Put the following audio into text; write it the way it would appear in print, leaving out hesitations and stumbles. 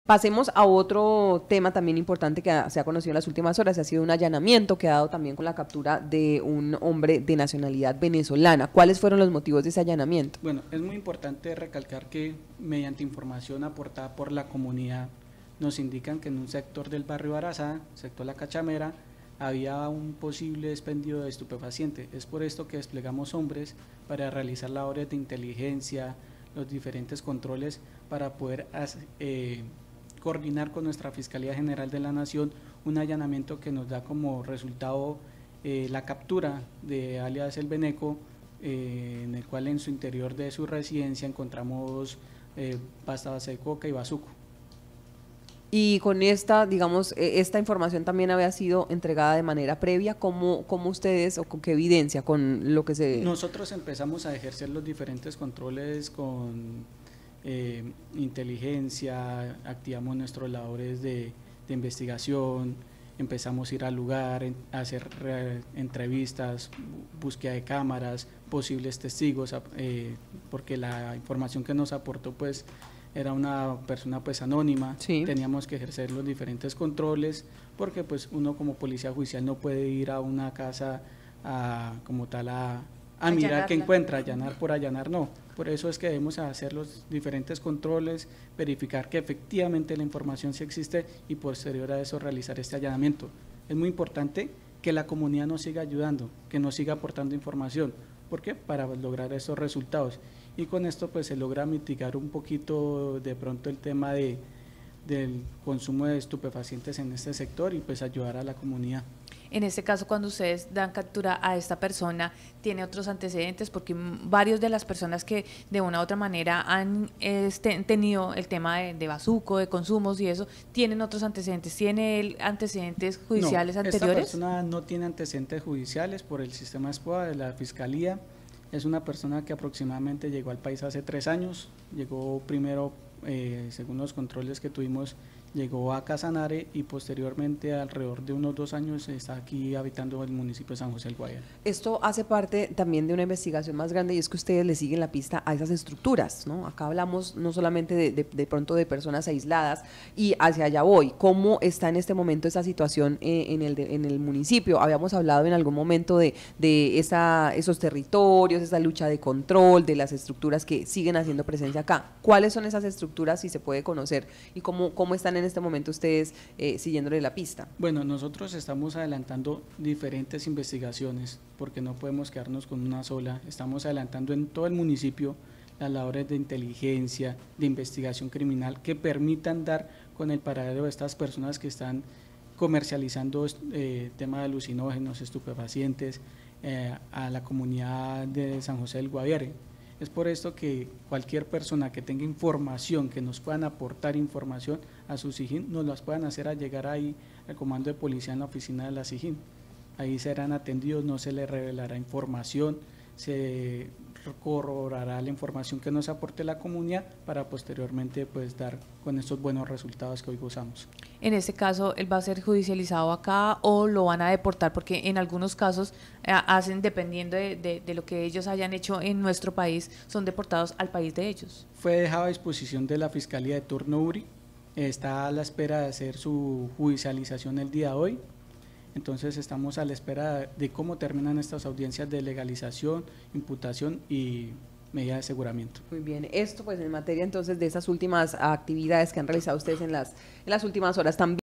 Pasemos a otro tema también importante que se ha conocido en las últimas horas, ha sido un allanamiento que ha dado también con la captura de un hombre de nacionalidad venezolana. ¿Cuáles fueron los motivos de ese allanamiento? Bueno, es muy importante recalcar que mediante información aportada por la comunidad nos indican que en un sector del barrio Arazá, sector La Cachamera, había un posible expendio de estupefaciente. Es por esto que desplegamos hombres para realizar labores de inteligencia, los diferentes controles para poder coordinar con nuestra Fiscalía General de la Nación un allanamiento que nos da como resultado la captura de alias El Beneco, en el cual en su interior de su residencia encontramos pasta base de coca y bazuco. Y con esta, digamos, esta información también había sido entregada de manera previa. ¿Cómo ustedes o con qué evidencia, con lo que se...? Nosotros empezamos a ejercer los diferentes controles con inteligencia, activamos nuestros labores de investigación, empezamos a ir al lugar, a hacer entrevistas, búsqueda de cámaras, posibles testigos, porque la información que nos aportó pues era una persona pues anónima, sí. Teníamos que ejercer los diferentes controles, porque pues uno como policía judicial no puede ir a una casa como tal a mirar qué encuentra, allanar por allanar, no. Por eso es que debemos hacer los diferentes controles, verificar que efectivamente la información sí existe y posterior a eso realizar este allanamiento. Es muy importante que la comunidad nos siga ayudando, que nos siga aportando información. ¿Por qué? Para lograr esos resultados. Y con esto pues se logra mitigar un poquito de pronto el tema del consumo de estupefacientes en este sector y pues ayudar a la comunidad. En este caso, cuando ustedes dan captura a esta persona, ¿tiene otros antecedentes? Porque varios de las personas que de una u otra manera han tenido el tema de bazuco, de consumos y eso, ¿tienen otros antecedentes? ¿Tiene él antecedentes judiciales anteriores? Esta persona no tiene antecedentes judiciales por el sistema SPOA de la Fiscalía. Es una persona que aproximadamente llegó al país hace 3 años. Llegó primero, según los controles que tuvimos, llegó a Casanare y posteriormente alrededor de unos 2 años está aquí habitando el municipio de San José del Guaviare. Esto hace parte también de una investigación más grande y es que ustedes le siguen la pista a esas estructuras, ¿no? Acá hablamos no solamente de pronto de personas aisladas y hacia allá voy. ¿Cómo está en este momento esa situación en el municipio? Habíamos hablado en algún momento de esos territorios, esa lucha de control, de las estructuras que siguen haciendo presencia acá. ¿Cuáles son esas estructuras, si se puede conocer, y cómo están en este momento ustedes siguiéndole la pista? Bueno, nosotros estamos adelantando diferentes investigaciones porque no podemos quedarnos con una sola. Estamos adelantando en todo el municipio las labores de inteligencia, de investigación criminal que permitan dar con el paradero de estas personas que están comercializando tema de alucinógenos, estupefacientes a la comunidad de San José del Guaviare. Es por esto que cualquier persona que tenga información, que nos puedan aportar información a su SIJIN, nos las puedan hacer llegar ahí al comando de policía en la oficina de la SIJIN. Ahí serán atendidos, no se les revelará información, se corroborará la información que nos aporte la comunidad para posteriormente pues dar con estos buenos resultados que hoy gozamos. En este caso, ¿él va a ser judicializado acá o lo van a deportar? Porque en algunos casos hacen, dependiendo de lo que ellos hayan hecho en nuestro país, son deportados al país de ellos. Fue dejado a disposición de la Fiscalía de turno URI, está a la espera de hacer su judicialización el día de hoy. Entonces estamos a la espera de cómo terminan estas audiencias de legalización, imputación y medida de aseguramiento. Muy bien, esto pues en materia entonces de esas últimas actividades que han realizado ustedes en las últimas horas también.